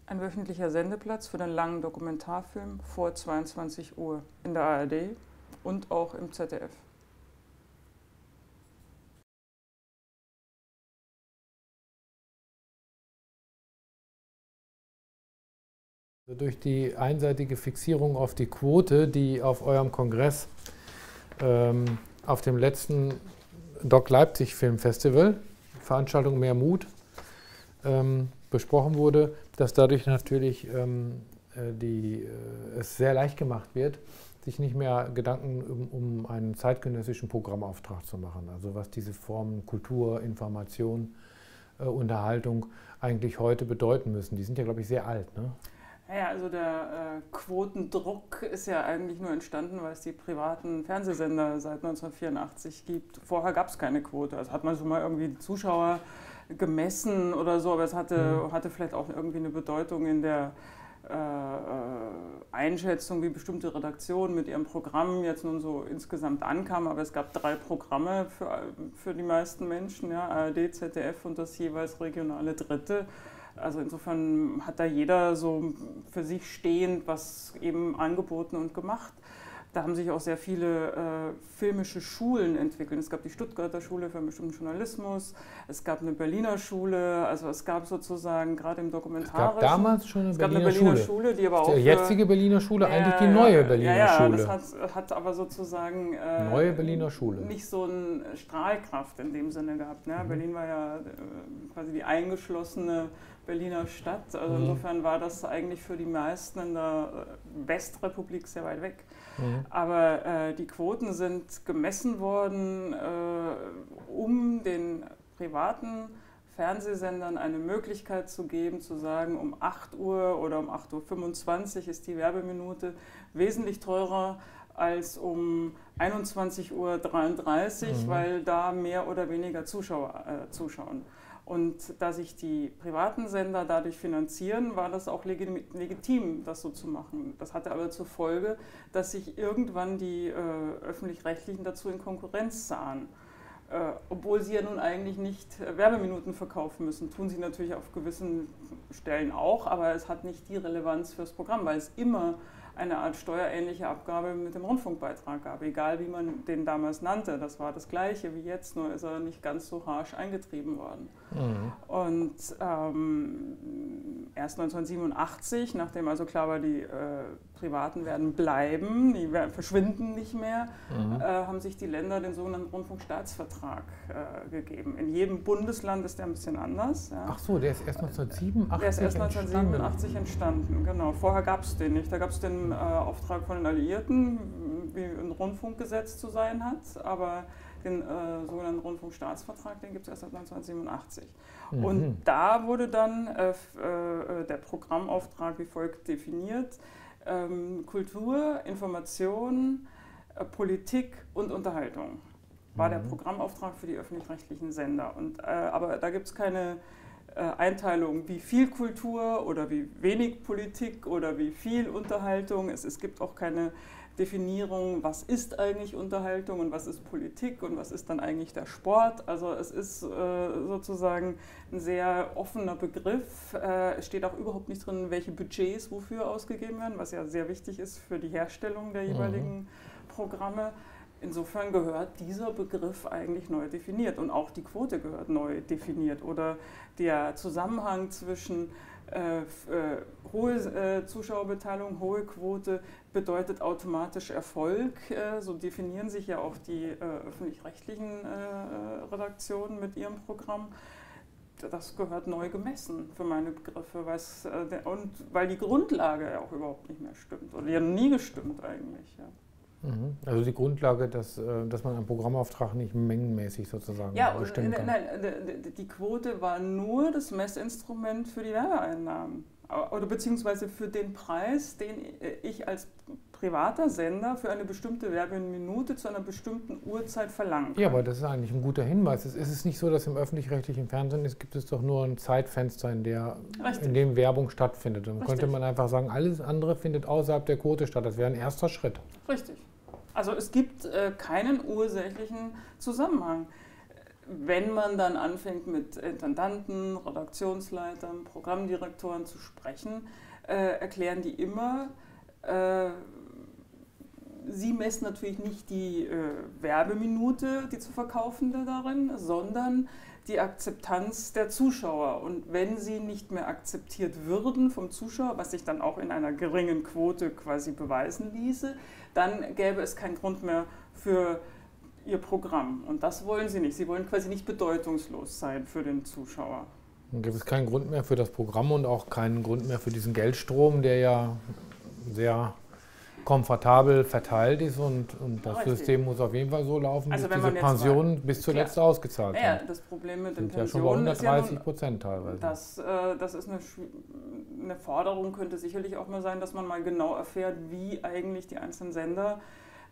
Ein wöchentlicher Sendeplatz für den langen Dokumentarfilm vor 22 Uhr in der ARD und auch im ZDF. Durch die einseitige Fixierung auf die Quote, die auf eurem Kongress auf dem letzten Doc Leipzig Filmfestival, Veranstaltung Mehr Mut, besprochen wurde, dass dadurch natürlich es sehr leicht gemacht wird, sich nicht mehr Gedanken um einen zeitgenössischen Programmauftrag zu machen. Also was diese Formen Kultur, Information, Unterhaltung eigentlich heute bedeuten müssen. Die sind ja, glaube ich, sehr alt, ne? Ja, also der Quotendruck ist ja eigentlich nur entstanden, weil es die privaten Fernsehsender seit 1984 gibt. Vorher gab es keine Quote. Also hat man schon mal irgendwie die Zuschauer gemessen oder so, aber es hatte vielleicht auch irgendwie eine Bedeutung in der Einschätzung, wie bestimmte Redaktionen mit ihrem Programm jetzt nun so insgesamt ankamen. Aber es gab 3 Programme für die meisten Menschen, ja, ARD, ZDF und das jeweils regionale Dritte. Also insofern hat da jeder so für sich stehend was eben angeboten und gemacht. Da haben sich auch sehr viele filmische Schulen entwickelt. Es gab die Stuttgarter Schule für bestimmten Journalismus, es gab eine Berliner Schule, also es gab sozusagen gerade im Dokumentarischen... Es gab damals schon eine Berliner Schule. Die aber auch die jetzige Berliner Schule, eigentlich die neue Berliner Schule. Das hat aber sozusagen neue Berliner Schule. Nicht so eine Strahlkraft in dem Sinne gehabt. Ne? Berlin war ja quasi die eingeschlossene Berliner Stadt. Also insofern war das eigentlich für die meisten in der Westrepublik sehr weit weg. Aber die Quoten sind gemessen worden, um den privaten Fernsehsendern eine Möglichkeit zu geben, zu sagen, um 8 Uhr oder um 8:25 Uhr ist die Werbeminute wesentlich teurer als um 21:33 Uhr, weil da mehr oder weniger Zuschauer zuschauen. Und da sich die privaten Sender dadurch finanzieren, war das auch legitim, das so zu machen. Das hatte aber zur Folge, dass sich irgendwann die Öffentlich-Rechtlichen dazu in Konkurrenz sahen. Obwohl sie ja nun eigentlich nicht Werbeminuten verkaufen müssen. Tun sie natürlich auf gewissen Stellen auch, aber es hat nicht die Relevanz fürs Programm, weil es immer eine Art steuerähnliche Abgabe mit dem Rundfunkbeitrag gab, egal wie man den damals nannte. Das war das Gleiche wie jetzt, nur ist er nicht ganz so harsch eingetrieben worden. Und erst 1987, nachdem also klar war, die Privaten werden bleiben, die verschwinden nicht mehr, haben sich die Länder den sogenannten Rundfunkstaatsvertrag gegeben. In jedem Bundesland ist der ein bisschen anders. Ja. Ach so, der ist erst 1987 Der ist erst 1987 entstanden, genau. Vorher gab es den nicht. Da gab es den Auftrag von den Alliierten, wie ein Rundfunkgesetz zu sein hat, aber den sogenannten Rundfunkstaatsvertrag, den gibt es erst seit 1987. Und da wurde dann der Programmauftrag wie folgt definiert: Kultur, Information, Politik und Unterhaltung war der Programmauftrag für die öffentlich-rechtlichen Sender. Aber da gibt es keine Einteilung, wie viel Kultur oder wie wenig Politik oder wie viel Unterhaltung. Es gibt auch keine Definieren, was ist eigentlich Unterhaltung und was ist Politik und was ist dann eigentlich der Sport. Also es ist sozusagen ein sehr offener Begriff. Es steht auch überhaupt nicht drin, welche Budgets wofür ausgegeben werden, was ja sehr wichtig ist für die Herstellung der jeweiligen Programme. Insofern gehört dieser Begriff eigentlich neu definiert und auch die Quote gehört neu definiert oder der Zusammenhang zwischen hohe Zuschauerbeteiligung, hohe Quote bedeutet automatisch Erfolg. So definieren sich ja auch die öffentlich-rechtlichen Redaktionen mit ihrem Programm. Das gehört neu gemessen für meine Begriffe, und weil die Grundlage ja auch überhaupt nicht mehr stimmt oder ja nie gestimmt eigentlich. Ja. Also die Grundlage, dass man einen Programmauftrag nicht mengenmäßig sozusagen bestimmen kann. Nein, die Quote war nur das Messinstrument für die Werbeeinnahmen. Oder beziehungsweise für den Preis, den ich als privater Sender für eine bestimmte Werbeminute zu einer bestimmten Uhrzeit verlangen kann. Ja, aber das ist eigentlich ein guter Hinweis. Es ist nicht so, dass im öffentlich-rechtlichen Fernsehen gibt es doch nur ein Zeitfenster, in dem Werbung stattfindet. Dann könnte man einfach sagen, alles andere findet außerhalb der Quote statt. Das wäre ein erster Schritt. Richtig. Also es gibt keinen ursächlichen Zusammenhang. wenn man dann anfängt mit Intendanten, Redaktionsleitern, Programmdirektoren zu sprechen, erklären die immer, sie messen natürlich nicht die Werbeminute, die zu verkaufende darin, sondern die Akzeptanz der Zuschauer. Und wenn sie nicht mehr akzeptiert würden vom Zuschauer, was sich dann auch in einer geringen Quote quasi beweisen ließe, dann gäbe es keinen Grund mehr für ihr Programm. Und das wollen sie nicht. Sie wollen quasi nicht bedeutungslos sein für den Zuschauer. Dann gibt es keinen Grund mehr für das Programm und auch keinen Grund mehr für diesen Geldstrom, der ja sehr komfortabel verteilt ist und das System muss auf jeden Fall so laufen, dass diese Pensionen bis zuletzt ausgezahlt sind. Ja, das Problem mit den Pensionen ist ja schon bei 130% teilweise. Das ist eine Forderung, könnte sicherlich auch mal sein, dass man mal genau erfährt, wie eigentlich die einzelnen Sender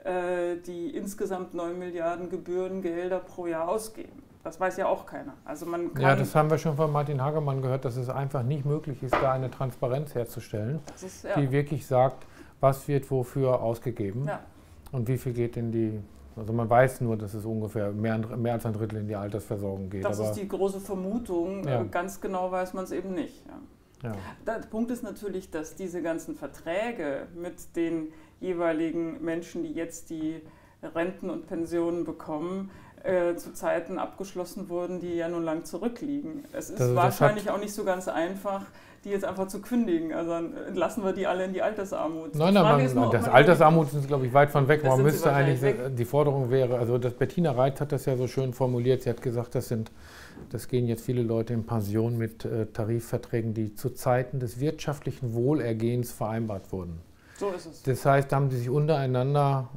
die insgesamt 9 Milliarden Gebührengelder pro Jahr ausgeben. Das weiß ja auch keiner. Also man kann, ja, das haben wir schon von Martin Hagemann gehört, dass es einfach nicht möglich ist, da eine Transparenz herzustellen, die wirklich sagt, was wird wofür ausgegeben und wie viel geht in die, also man weiß nur, dass es ungefähr mehr als ein Drittel in die Altersversorgung geht. Das ist die große Vermutung, ganz genau weiß man es eben nicht. Ja. Der Punkt ist natürlich, dass diese ganzen Verträge mit den jeweiligen Menschen, die jetzt die Renten und Pensionen bekommen, zu Zeiten abgeschlossen wurden, die ja nun lang zurückliegen. Es ist wahrscheinlich auch nicht so ganz einfach, die jetzt einfach zu kündigen. Also dann entlassen wir die alle in die Altersarmut. Nein, das Altersarmut sind, glaube ich, weit von weg. Man müsste eigentlich, die Forderung wäre, also das Bettina Reitz hat das ja so schön formuliert, sie hat gesagt, das gehen jetzt viele Leute in Pension mit Tarifverträgen, die zu Zeiten des wirtschaftlichen Wohlergehens vereinbart wurden. So ist es. Das heißt, da haben sie sich untereinander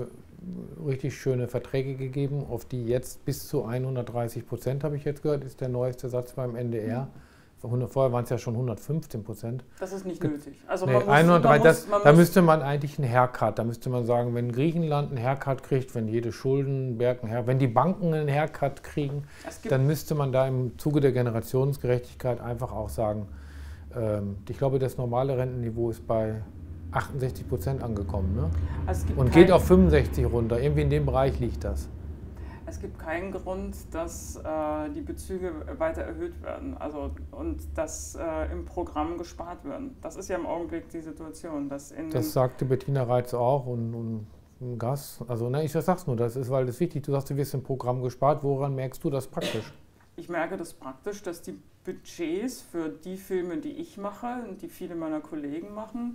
richtig schöne Verträge gegeben, auf die jetzt bis zu 130%, habe ich jetzt gehört, ist der neueste Satz beim NDR. Vorher waren es ja schon 115%. Das ist nicht nötig. Also da müsste man eigentlich einen Haircut, da müsste man sagen, wenn Griechenland einen Haircut kriegt, wenn jede Schuldenberg einen Haircut, wenn die Banken einen Haircut kriegen, dann müsste man da im Zuge der Generationsgerechtigkeit einfach auch sagen, ich glaube, das normale Rentenniveau ist bei 68% angekommen, ne? Also und geht auf 65 runter. Irgendwie in dem Bereich liegt das. Es gibt keinen Grund, dass die Bezüge weiter erhöht werden, und dass im Programm gespart werden. Das ist ja im Augenblick die Situation. Das sagte Bettina Reitz auch und Gas. Also ich sag's nur, das ist, weil das wichtig. Du sagst, du wirst im Programm gespart. Woran merkst du das praktisch? Ich merke das praktisch, dass die Budgets für die Filme, die ich mache und die viele meiner Kollegen machen,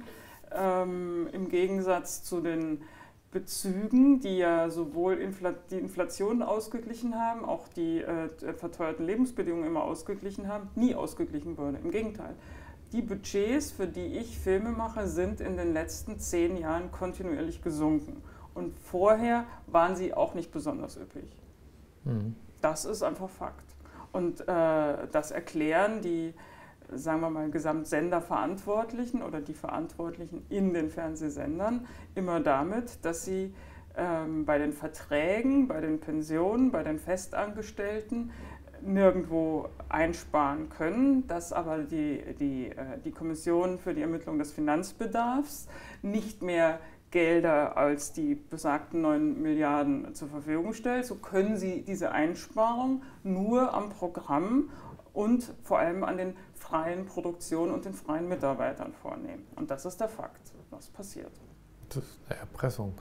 im Gegensatz zu den Bezügen, die ja sowohl die Inflation ausgeglichen haben, auch die verteuerten Lebensbedingungen immer ausgeglichen haben, nie ausgeglichen wurde. Im Gegenteil. Die Budgets, für die ich Filme mache, sind in den letzten 10 Jahren kontinuierlich gesunken. Und vorher waren sie auch nicht besonders üppig. Mhm. Das ist einfach Fakt. Und das erklären die, sagen wir mal, Gesamtsenderverantwortlichen oder die Verantwortlichen in den Fernsehsendern immer damit, dass sie bei den Verträgen, bei den Pensionen, bei den Festangestellten nirgendwo einsparen können, dass aber die Kommission für die Ermittlung des Finanzbedarfs nicht mehr Gelder als die besagten 9 Milliarden zur Verfügung stellt. So können sie diese Einsparung nur am Programm und vor allem an den freien Produktionen und den freien Mitarbeitern vornehmen. Und das ist der Fakt, was passiert. Das ist eine Erpressung.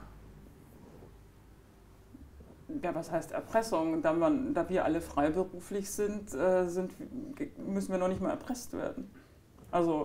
Ja, was heißt Erpressung? Da wir alle freiberuflich sind, müssen wir noch nicht mal erpresst werden. Also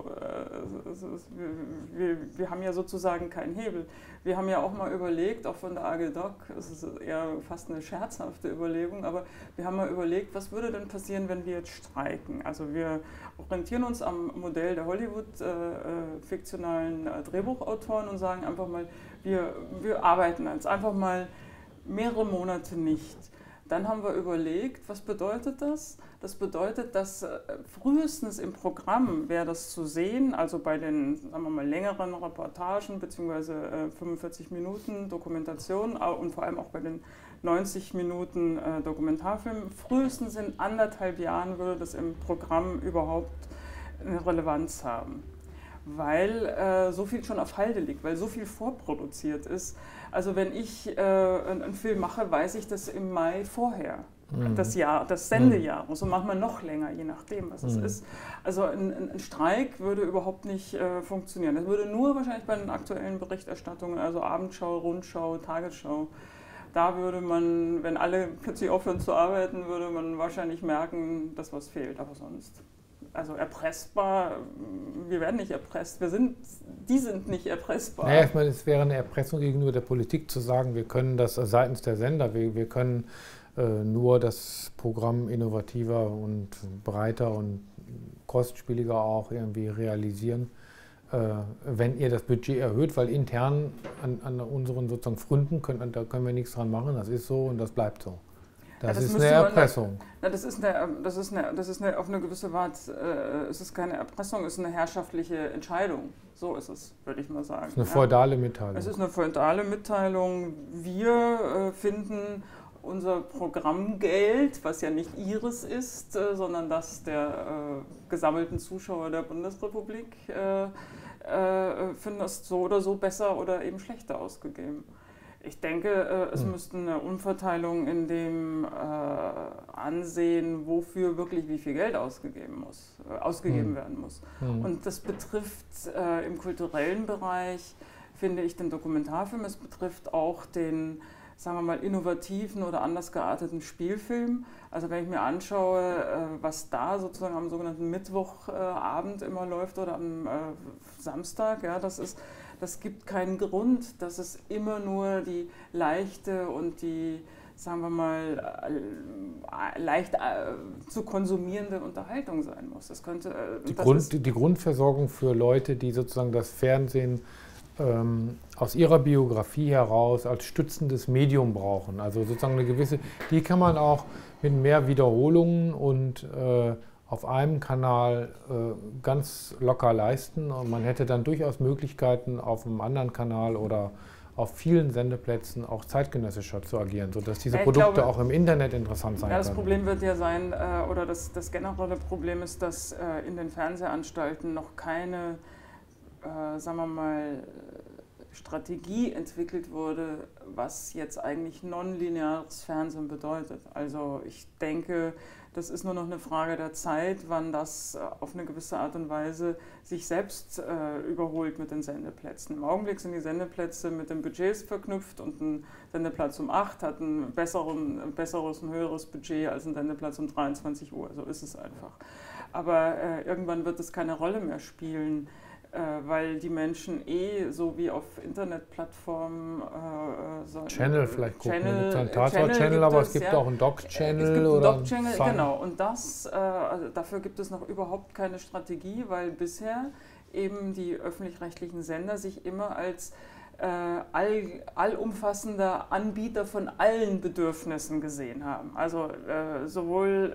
wir haben ja sozusagen keinen Hebel. Wir haben ja auch mal überlegt, auch von der AG Doc, es ist eher fast eine scherzhafte Überlegung, aber wir haben mal überlegt, was würde denn passieren, wenn wir jetzt streiken? Also wir orientieren uns am Modell der Hollywood-fiktionalen Drehbuchautoren und sagen einfach mal, wir arbeiten jetzt einfach mal mehrere Monate nicht. Dann haben wir überlegt, was bedeutet das? Das bedeutet, dass frühestens im Programm wäre das zu sehen, also bei den, sagen wir mal, längeren Reportagen bzw. 45 Minuten Dokumentation und vor allem auch bei den 90 Minuten Dokumentarfilmen, frühestens in 1,5 Jahren würde das im Programm überhaupt eine Relevanz haben. Weil so viel schon auf Halde liegt, weil so viel vorproduziert ist. Also wenn ich einen Film mache, weiß ich das im Mai vorher. das Sendejahr. Und so machen wir noch länger, je nachdem, was es ist. Also ein Streik würde überhaupt nicht funktionieren. Das würde nur wahrscheinlich bei den aktuellen Berichterstattungen, also Abendschau, Rundschau, Tagesschau, da würde man, wenn alle plötzlich aufhören zu arbeiten, würde man wahrscheinlich merken, dass was fehlt. Aber sonst, also erpressbar, wir werden nicht erpresst. Die sind nicht erpressbar. Naja, ich meine, es wäre eine Erpressung gegenüber der Politik zu sagen, wir können das seitens der Sender, wir können nur das Programm innovativer und breiter und kostspieliger auch irgendwie realisieren, wenn ihr das Budget erhöht, weil intern an unseren sozusagen Fründen da können wir nichts dran machen, das ist so und das bleibt so. Das ist eine Erpressung. Das ist auf eine gewisse Weise, es ist keine Erpressung, es ist eine herrschaftliche Entscheidung. So ist es, würde ich mal sagen. Es ist eine feudale Mitteilung. Es ist eine feudale Mitteilung. Wir finden unser Programmgeld, was ja nicht ihres ist, sondern das der gesammelten Zuschauer der Bundesrepublik, finden das so oder so besser oder eben schlechter ausgegeben. Ich denke, es müsste eine Umverteilung in dem Ansehen, wofür wirklich wie viel Geld ausgegeben werden muss. Und das betrifft im kulturellen Bereich, finde ich, den Dokumentarfilm. Es betrifft auch den, sagen wir mal, innovativen oder anders gearteten Spielfilm. Also wenn ich mir anschaue, was da sozusagen am sogenannten Mittwochabend immer läuft oder am Samstag, ja, das gibt keinen Grund, dass es immer nur die leichte und die, sagen wir mal, leicht zu konsumierende Unterhaltung sein muss. Das könnte, die Grundversorgung für Leute, die sozusagen das Fernsehen aus ihrer Biografie heraus als stützendes Medium brauchen. Also sozusagen eine gewisse, die kann man auch mit mehr Wiederholungen und auf einem Kanal ganz locker leisten. Und man hätte dann durchaus Möglichkeiten, auf einem anderen Kanal oder auf vielen Sendeplätzen auch zeitgenössischer zu agieren, sodass diese Produkte auch im Internet interessant sein können. Das Problem wird ja sein, oder das generelle Problem ist, dass in den Fernsehanstalten noch keine, sagen wir mal, Strategie entwickelt wurde, was jetzt eigentlich nonlineares Fernsehen bedeutet. Also ich denke, das ist nur noch eine Frage der Zeit, wann das auf eine gewisse Art und Weise sich selbst überholt mit den Sendeplätzen. Im Augenblick sind die Sendeplätze mit den Budgets verknüpft und ein Sendeplatz um 8 hat ein besseres und höheres Budget als ein Sendeplatz um 23 Uhr. So ist es einfach. Aber irgendwann wird es keine Rolle mehr spielen, weil die Menschen so wie auf Internetplattformen Channel vielleicht gucken. Es gibt einen Tatort-Channel, aber es gibt auch einen Doc-Channel. Es gibt einen Doc-Channel, genau. Und dafür gibt es noch überhaupt keine Strategie, weil bisher eben die öffentlich-rechtlichen Sender sich immer als allumfassender Anbieter von allen Bedürfnissen gesehen haben. Also sowohl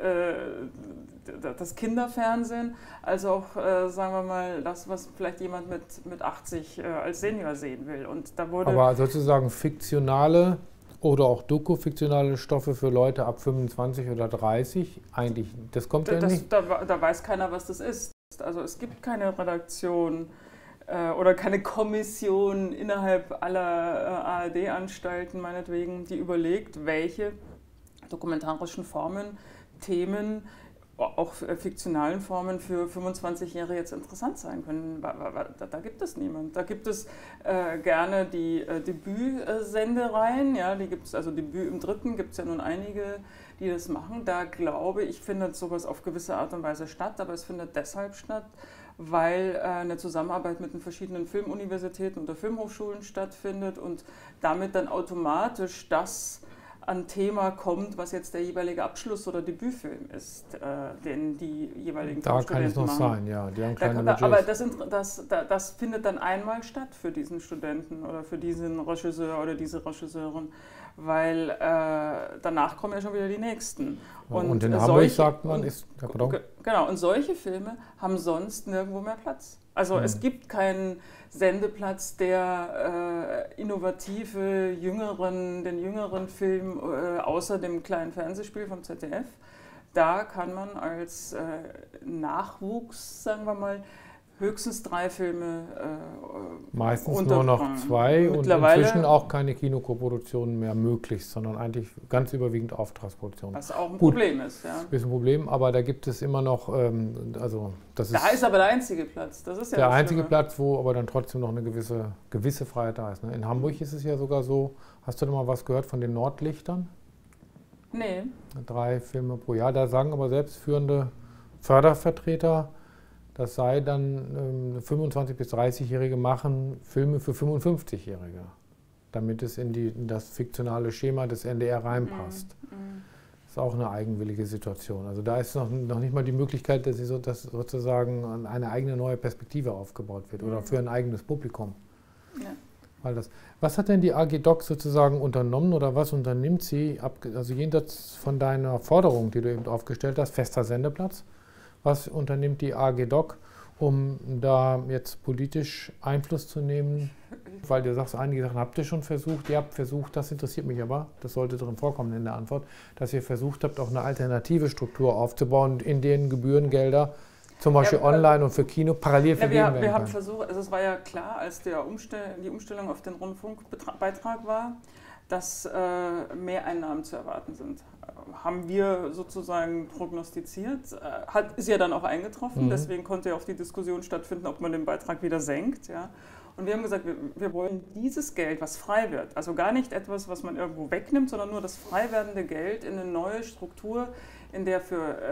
das Kinderfernsehen als auch, sagen wir mal, das, was vielleicht jemand mit 80 als Senior sehen will. Und da wurde aber sozusagen fiktionale oder auch doku-fiktionale Stoffe für Leute ab 25 oder 30, eigentlich, das kommt ja nicht. Da weiß keiner, was das ist. Also es gibt keine Redaktion oder keine Kommission innerhalb aller ARD-Anstalten, meinetwegen, die überlegt, welche dokumentarischen Formen, Themen, auch fiktionalen Formen für 25-Jährige jetzt interessant sein können. Da gibt es niemand. Da gibt es gerne die Debütsendereien, ja, die gibt es, also Debüt im Dritten gibt es ja nun einige, die das machen. Da glaube ich, findet sowas auf gewisse Art und Weise statt, aber es findet deshalb statt, weil eine Zusammenarbeit mit den verschiedenen Filmuniversitäten oder Filmhochschulen stattfindet und damit dann automatisch das an Thema kommt, was jetzt der jeweilige Abschluss- oder Debütfilm ist, den die jeweiligen da kann es noch machen. Sein, ja. Die haben kleine aber das findet dann einmal statt für diesen Studenten oder für diesen Regisseur oder diese Regisseurin, weil danach kommen ja schon wieder die nächsten. Und in Hamburg sagt man, genau, und solche Filme haben sonst nirgendwo mehr Platz. Also es gibt keinen Sendeplatz, der den jüngeren Film außer dem kleinen Fernsehspiel vom ZDF, da kann man als Nachwuchs, sagen wir mal, höchstens 3 Filme meistens nur noch 2 und inzwischen auch keine Kinokoproduktionen mehr möglich, sondern eigentlich ganz überwiegend Auftragsproduktionen. Was auch ein Problem ist, ja. Ist ein Problem, aber da gibt es immer noch, das ist... Da ist aber der einzige Platz, das ist ja der einzige Platz, wo aber dann trotzdem noch eine gewisse Freiheit da ist. Ne? In Hamburg ist es ja sogar so, hast du da mal was gehört von den Nordlichtern? Nee. 3 Filme pro Jahr, da sagen aber selbst führende Fördervertreter, das sei dann 25- bis 30-Jährige machen Filme für 55-Jährige, damit es in das fiktionale Schema des NDR reinpasst. Das ist auch eine eigenwillige Situation. Also da ist noch nicht mal die Möglichkeit, dass sozusagen eine eigene neue Perspektive aufgebaut wird oder für ein eigenes Publikum. Ja. Was hat denn die AG Doc sozusagen unternommen oder was unternimmt sie, also jenseits von deiner Forderung, die du eben aufgestellt hast, fester Sendeplatz? Was unternimmt die AG Doc, um da jetzt politisch Einfluss zu nehmen? Weil du sagst, einige Sachen habt ihr schon versucht. Ihr habt versucht, das interessiert mich aber, das sollte drin vorkommen in der Antwort, dass ihr versucht habt, auch eine alternative Struktur aufzubauen, in denen Gebührengelder zum Beispiel online und für Kino parallel vergeben werden können. Wir haben versucht, also es war ja klar, als die Umstellung auf den Rundfunkbeitrag war, dass Mehreinnahmen zu erwarten sind. Haben wir sozusagen prognostiziert, ist ja dann auch eingetroffen, deswegen konnte ja auch die Diskussion stattfinden, ob man den Beitrag wieder senkt. Ja. Und wir haben gesagt, wir wollen dieses Geld, was frei wird, also gar nicht etwas, was man irgendwo wegnimmt, sondern nur das frei werdende Geld in eine neue Struktur, in der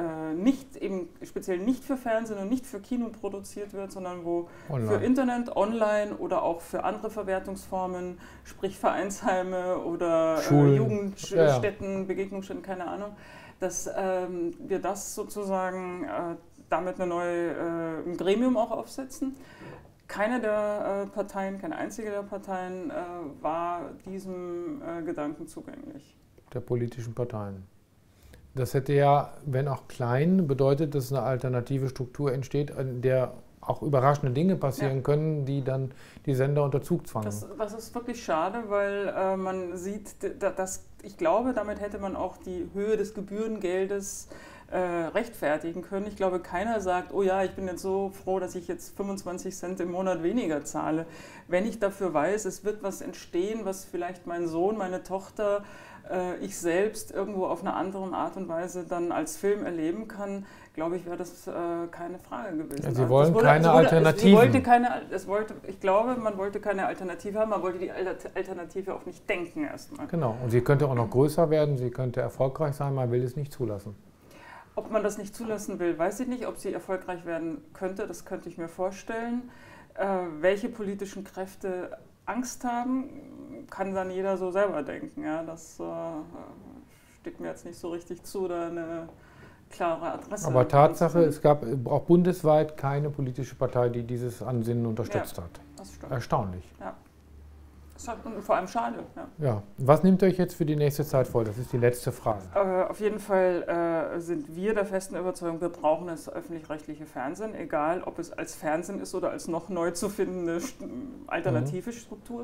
speziell nicht für Fernsehen und nicht für Kino produziert wird, sondern wo für Internet, online oder auch für andere Verwertungsformen, sprich Vereinsheime oder Jugendstätten, Begegnungsstätten, keine Ahnung, dass wir das sozusagen damit ein Gremium auch aufsetzen. Keine der Parteien, keine einzige der Parteien war diesem Gedanken zugänglich. Der politischen Parteien. Das hätte ja, wenn auch klein, bedeutet, dass eine alternative Struktur entsteht, in der auch überraschende Dinge passieren können, die dann die Sender unter Zugzwang. Das ist wirklich schade, weil man sieht, ich glaube, damit hätte man auch die Höhe des Gebührengeldes rechtfertigen können. Ich glaube, keiner sagt, oh ja, ich bin jetzt so froh, dass ich jetzt 25 Cent im Monat weniger zahle. Wenn ich dafür weiß, es wird was entstehen, was vielleicht mein Sohn, meine Tochter, ich selbst irgendwo auf eine andere Art und Weise dann als Film erleben kann, glaube ich, wäre das keine Frage gewesen. Ja, Sie wollen keine Alternative. Ich glaube, man wollte keine Alternative haben, man wollte die Alternative auch nicht denken erstmal. Genau, und sie könnte auch noch größer werden, sie könnte erfolgreich sein, man will es nicht zulassen. Ob man das nicht zulassen will, weiß ich nicht. Ob sie erfolgreich werden könnte, das könnte ich mir vorstellen. Welche politischen Kräfte Angst haben, kann dann jeder so selber denken. Ja, das steht mir jetzt nicht so richtig zu, da eine klare Adresse. Aber Tatsache, es gab auch bundesweit keine politische Partei, die dieses Ansinnen unterstützt hat. Das stimmt. Erstaunlich. Ja. Und vor allem schade. Ja. Was nehmt ihr euch jetzt für die nächste Zeit vor? Das ist die letzte Frage. Auf jeden Fall sind wir der festen Überzeugung, wir brauchen das öffentlich-rechtliche Fernsehen, egal ob es als Fernsehen ist oder als noch neu zu findende alternative Struktur.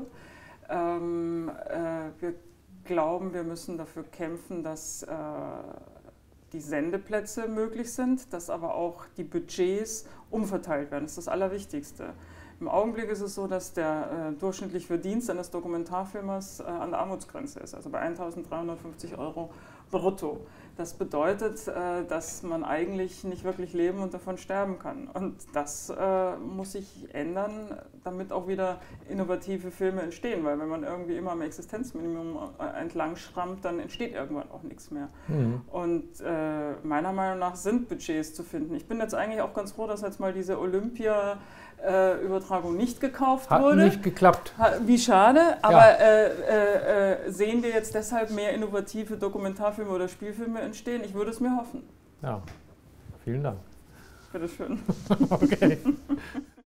Wir glauben, wir müssen dafür kämpfen, dass die Sendeplätze möglich sind, dass aber auch die Budgets umverteilt werden. Das ist das Allerwichtigste. Im Augenblick ist es so, dass der durchschnittliche Verdienst eines Dokumentarfilmers an der Armutsgrenze ist, also bei 1.350 € brutto. Das bedeutet, dass man eigentlich nicht wirklich leben und davon sterben kann. Und das muss sich ändern, damit auch wieder innovative Filme entstehen. Weil wenn man irgendwie immer am Existenzminimum entlang schrammt, dann entsteht irgendwann auch nichts mehr. Und meiner Meinung nach sind Budgets zu finden. Ich bin jetzt eigentlich auch ganz froh, dass jetzt mal diese Olympia-Übertragung nicht gekauft wurde. Hat nicht geklappt. Wie schade, aber sehen wir jetzt deshalb mehr innovative Dokumentarfilme oder Spielfilme entstehen? Ich würde es mir hoffen. Ja, vielen Dank. Bitteschön. Okay.